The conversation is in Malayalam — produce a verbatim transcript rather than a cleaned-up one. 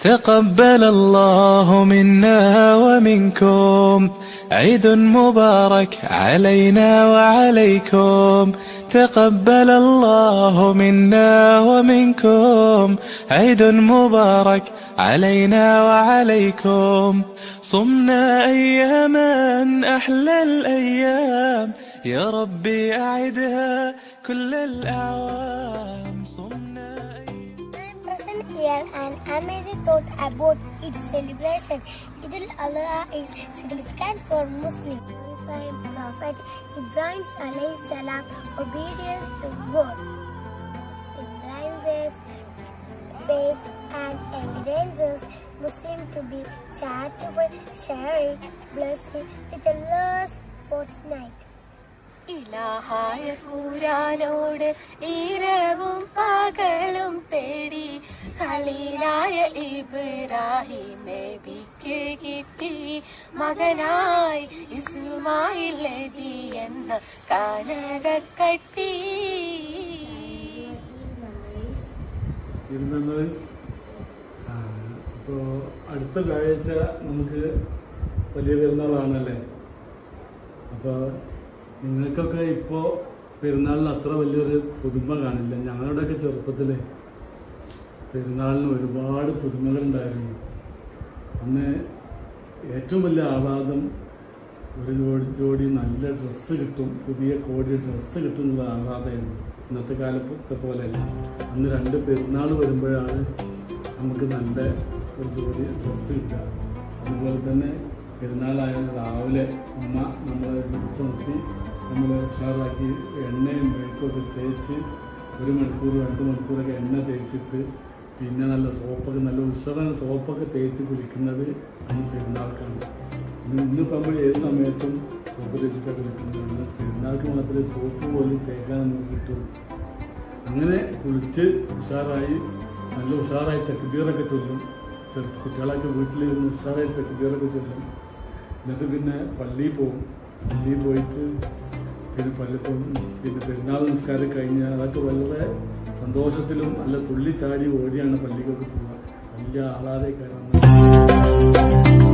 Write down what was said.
تقبل الله منا ومنكم عيد مبارك علينا وعليكم. تقبل الله منا ومنكم عيد مبارك علينا وعليكم. صمنا أياما أحلى الأيام يا ربي أعدها كل الأعوام. صمنا Present here an amazing thought about its celebration. Eid al-Adha is significant for Muslims. Glorifying Prophet Ibrahim alayhi salam obedience to God. Symbolizes faith and encourages Muslims to be charitable, sharing blessing with the less fortunate. ഇലാഹായ പുരാനോട് ഈരവും പകലും തേടി ഖലീലായ ഇബ്രാഹിം നബിക്ക് കിട്ടി മകനായി ഇസ്മായിൽ നബി എന്ന കാനകക്കട്ടി. അപ്പോൾ അടുത്ത വ്യാഴാഴ്ച നമുക്ക് വലിയ പെരുന്നാളാണല്ലേ. അപ്പോൾ നിങ്ങൾക്കൊക്കെ ഇപ്പോൾ പെരുന്നാളിന് അത്ര വലിയൊരു പുതുമ കാണില്ല. ഞങ്ങളുടെയൊക്കെ ചെറുപ്പത്തിൽ പെരുന്നാളിന് ഒരുപാട് പുതുമകളുണ്ടായിരുന്നു. അന്ന് ഏറ്റവും വലിയ ആഹ്ലാദം ഒരു ജോഡി ജോഡി നല്ല ഡ്രസ്സ് കിട്ടും, പുതിയ കോടി ഡ്രസ്സ് കിട്ടും എന്നുള്ള ആഹ്ലാദമായിരുന്നു. ഇന്നത്തെ കാലത്തെ പോലെയല്ല. അന്ന് രണ്ട് പെരുന്നാൾ വരുമ്പോഴാണ് നമുക്ക് നല്ല ഒരു ജോഡി ഡ്രസ്സ് കിട്ടുക. അതുപോലെ തന്നെ പെരുന്നാളായാലും രാവിലെ ഉമ്മ നമ്മളെ പിടിച്ച് നിർത്തി നമ്മൾ ഉഷാറാക്കി എണ്ണയും മെഴുക്കൊക്കെ തേച്ച് ഒരു മണിക്കൂർ രണ്ട് മണിക്കൂറൊക്കെ എണ്ണ തേച്ചിട്ട് പിന്നെ നല്ല സോപ്പൊക്കെ നല്ല ഉഷാറായ സോപ്പൊക്കെ തേച്ച് കുളിക്കുന്നത് ഈ പെരുന്നാൾക്കാണ്. ഇന്ന് ഇന്നിപ്പോൾ നമ്മൾ ഏത് സമയത്തും സോപ്പ് തേച്ചിട്ടാണ് കുളിക്കുന്നത്. പെരുന്നാൾക്ക് മാത്രമേ സോപ്പ് പോലും തേക്കാൻ നമുക്ക് കിട്ടുള്ളൂ. അങ്ങനെ കുളിച്ച് ഉഷാറായി നല്ല ഉഷാറായി തെക്കുബീറൊക്കെ ചൊല്ലും. ചെറു കുട്ടികളൊക്കെ വീട്ടിലിരുന്ന് ഉഷാറായി തെക്കുബീറൊക്കെ ചൊല്ലും. എന്നിട്ട് പിന്നെ പള്ളിയിൽ പോകും. പള്ളിയിൽ പോയിട്ട് പിന്നെ പള്ളി പിന്നെ പെരുന്നാൾ നമസ്കാരം കഴിഞ്ഞാൽ അതൊക്കെ വളരെ സന്തോഷത്തിലും നല്ല തുള്ളിച്ചാടി ഓടിയാണ് പള്ളിക്കൊക്കെ പോവുക. വലിയ ആഹ്ലാദക്കാരാണ്.